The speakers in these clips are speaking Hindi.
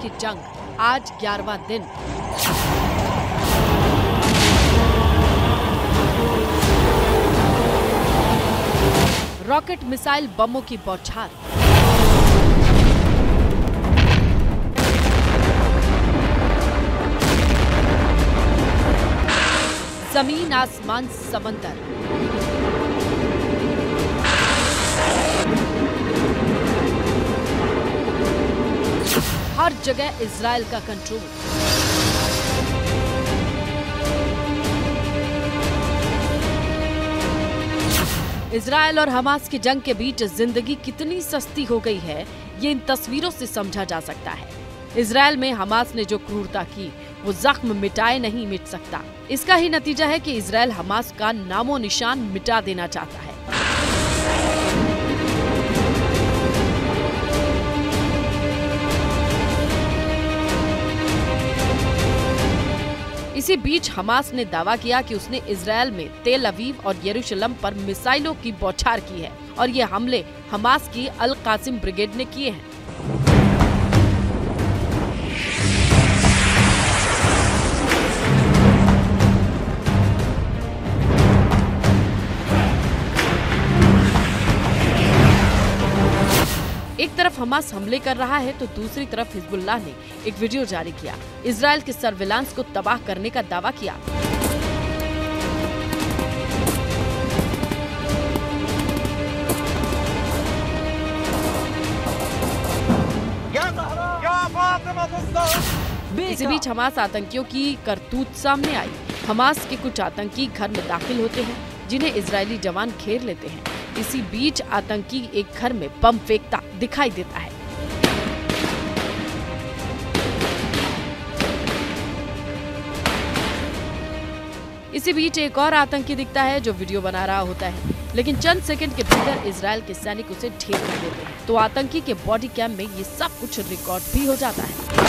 की जंग आज 11वां दिन। रॉकेट मिसाइल बमों की बौछार, जमीन आसमान समंदर, हर जगह इजराइल का कंट्रोल। इजराइल और हमास की जंग के बीच जिंदगी कितनी सस्ती हो गई है, ये इन तस्वीरों से समझा जा सकता है। इजराइल में हमास ने जो क्रूरता की, वो जख्म मिटाए नहीं मिट सकता। इसका ही नतीजा है कि इजराइल हमास का नामो निशान मिटा देना चाहता है। इसी बीच हमास ने दावा किया कि उसने इजराइल में तेल अवीव और यरूशलेम पर मिसाइलों की बौछार की है और ये हमले हमास की अल कासिम ब्रिगेड ने किए हैं। एक तरफ हमास हमले कर रहा है तो दूसरी तरफ हिजबुल्लाह ने एक वीडियो जारी किया, इजराइल के सर्विलांस को तबाह करने का दावा किया। इसी बीच हमास आतंकियों की करतूत सामने आई। हमास के कुछ आतंकी घर में दाखिल होते हैं, जिन्हें इजरायली जवान घेर लेते हैं। इसी बीच आतंकी एक घर में बम फेंकता दिखाई देता है। इसी बीच एक और आतंकी दिखता है जो वीडियो बना रहा होता है, लेकिन चंद सेकंड के भीतर इजराइल के सैनिक उसे ढेर कर देते हैं। तो आतंकी के बॉडी कैम में ये सब कुछ रिकॉर्ड भी हो जाता है।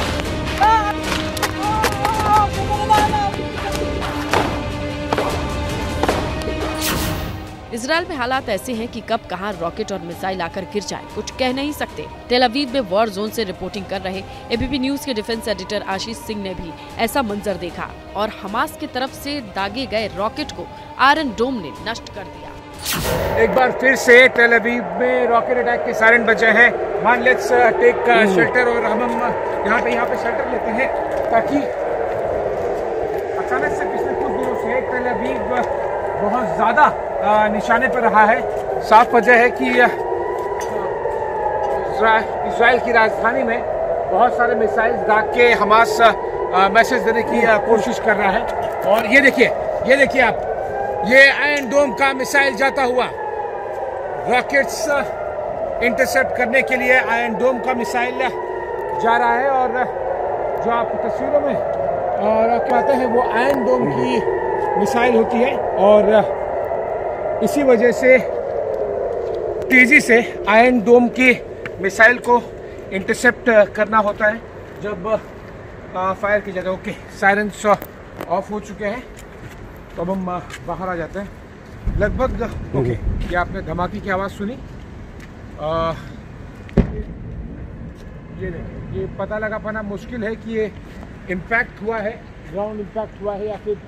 इजराइल में हालात ऐसे हैं कि कब कहां रॉकेट और मिसाइल आकर गिर जाए, कुछ कह नहीं सकते। तेल अवीव में वॉर जोन से रिपोर्टिंग कर रहे एबीपी न्यूज के डिफेंस एडिटर आशीष सिंह ने भी ऐसा मंजर देखा और हमास की तरफ से दागे गए रॉकेट को आयरन डोम ने नष्ट कर दिया। एक बार फिर से तेल अवीव में रॉकेट अटैक के सायरन बजे हैं। मान लेट्स टेक शेल्टर और हम यहाँ पे शेल्टर लेते हैं ताकि अचानक से पिछले कुछ दिनों से तेल अवीव बहुत ज्यादा निशाने पर रहा है। साफ वजह है कि इजराइल की राजधानी में बहुत सारे मिसाइल दाग के हमास मैसेज देने की कोशिश कर रहा है। और ये देखिए आप, ये आयरन डोम का मिसाइल जाता हुआ, रॉकेट्स इंटरसेप्ट करने के लिए आयरन डोम का मिसाइल जा रहा है। और जो आप तस्वीरों में कहते हैं वो आयरन डोम की मिसाइल होती है और इसी वजह से तेजी से आयरन डोम की मिसाइल को इंटरसेप्ट करना होता है जब फायर की जाता है। ओके, सायरन्स ऑफ हो चुके हैं, तो अब हम बाहर आ जाते हैं। लगभग ओके, ये आपने धमाके की आवाज़ सुनी। ये पता लगा पाना मुश्किल है कि ये इम्पैक्ट हुआ है, ग्राउंड इम्पैक्ट हुआ है या फिर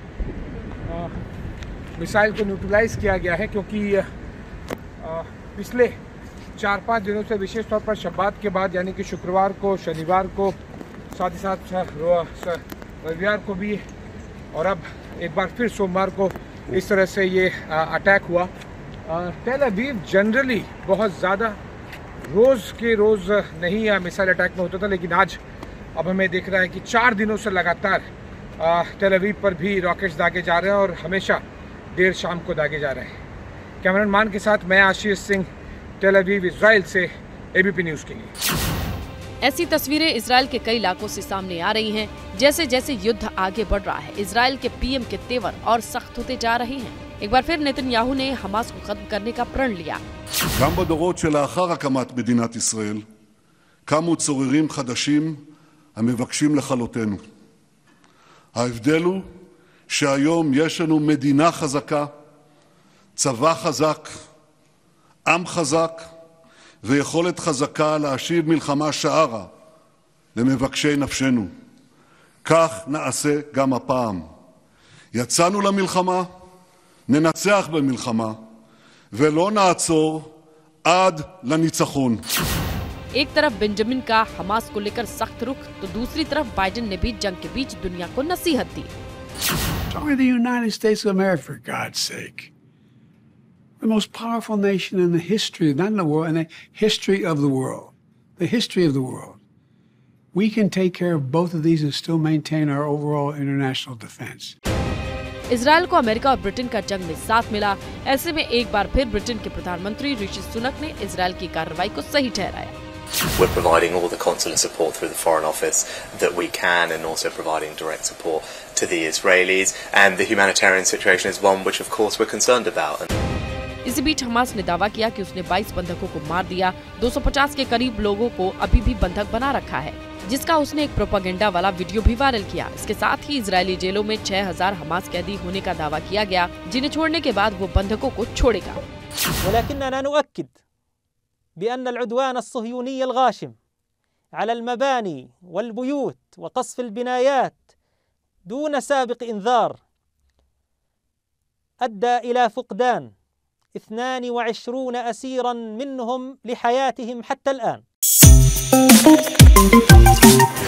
मिसाइल को न्यूट्रलाइज किया गया है, क्योंकि पिछले 4-5 दिनों से विशेष तौर पर शब्बात के बाद यानी कि शुक्रवार को, शनिवार को, साथ ही साथ रविवार को भी और अब एक बार फिर सोमवार को इस तरह से ये अटैक हुआ। तेल अवीव जनरली बहुत ज़्यादा रोज़ के रोज़ नहीं मिसाइल अटैक में होता था, लेकिन आज अब हमें दिख रहा है कि 4 दिनों से लगातार तेल अवीव पर भी रॉकेट्स दागे जा रहे हैं और हमेशा देर शाम को दागे जा रहे हैं। कैमरामैन मान के साथ मैं Ashish Singh, Tel Aviv Israel से एबीपी न्यूज़ के लिए। ऐसी तस्वीरें इजराइल के कई इलाकों से सामने आ रही हैं। जैसे जैसे युद्ध आगे बढ़ रहा है, इजराइल के पीएम के तेवर और सख्त होते जा रहे हैं। एक बार फिर नेतन्याहू ने हमास को खत्म करने का प्रण लिया। גם בדורות שלאחר הקמת מדינת ישראל קמו צוררים חדשים המבקשים לכלותנו. ההבדל הוא שהיום יש לנו מדינה חזקה, צבא חזק, עם חזק ויכולת חזקה להשיב מלחמה שערה למבקשי נפשנו. כך נעשה גם הפעם. יצאנו למלחמה, ננצח במלחמה, ולא נעצור עד לניצחון. एक तरफ बेंजामिन का हमास को लेकर सख्त रुख तो दूसरी तरफ बाइडेन ने भी जंग के बीच दुनिया को नसीहत दी। It's only the United States of America, for God's sake. The most powerful nation in the history, not in the world, in the history of the world. The history of the world. We can take care of both of these and still maintain our overall international defense. Israel को अमेरिका और ब्रिटेन का जंग में साथ मिला। ऐसे में एक बार फिर ब्रिटेन के प्रधानमंत्री ऋषि सुनक ने इजराइल की कार्रवाई को सही ठहराया। We're providing all the consular support through the Foreign Office that we can, and also providing direct support to the Israelis. And the humanitarian situation is one which, of course, we're concerned about. इसी बीच हमास ने दावा किया कि उसने 22 बंधकों को मार दिया। 250 के करीब लोगों को अभी भी बंधक बना रखा है, जिसका उसने एक प्रोपेगेंडा वाला वीडियो भी वायरल किया। इसके साथ ही इजरायली जेलों में 6000 हमास कैदी होने का दावा किया गया, जिन्हें छोड़ने के बाद वो बंधकों को छोड़ेगा। ولكننا نؤكد بأن العدوان الصهيوني الغاشم على المباني والبيوت وقصف البنايات دون سابق إنذار أدى إلى فقدان 22 أسيرا منهم لحياتهم حتى الآن.